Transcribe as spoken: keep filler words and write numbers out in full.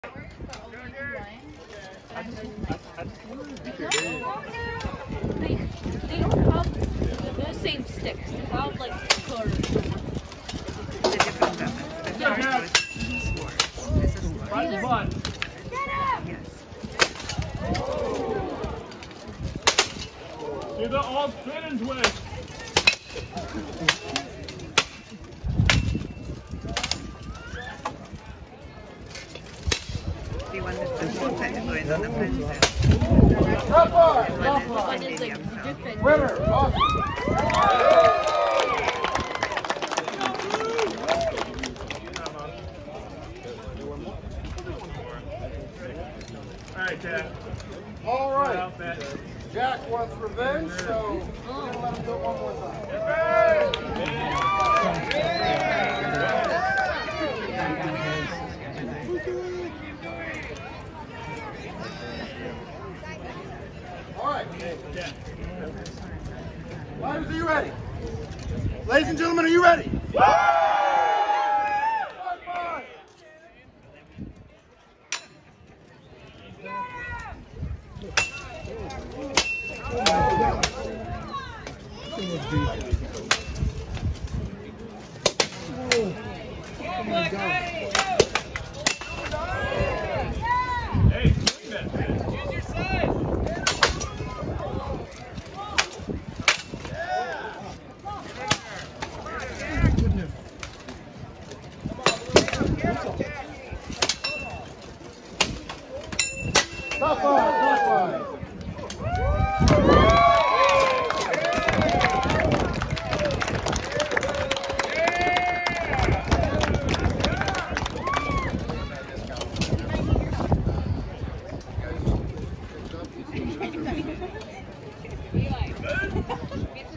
They, they don't have the same sticks. They have like colors. It's a different weapon. This Yeah. one is sword. This is sword. Right one. Yes. Do the all spin and twist. The one that's just one kind of going on the pencil. Top bar. And Top one bar. One is is like medium, so. different. Winner. Awesome. All right, Jack. All right. Out that. Jack wants revenge, so we're going to let him do it one more time. All right. Riders, are you ready? Ladies and gentlemen, are you ready? Hey, swing that bitch. Use your side. Top five, top five. Eli.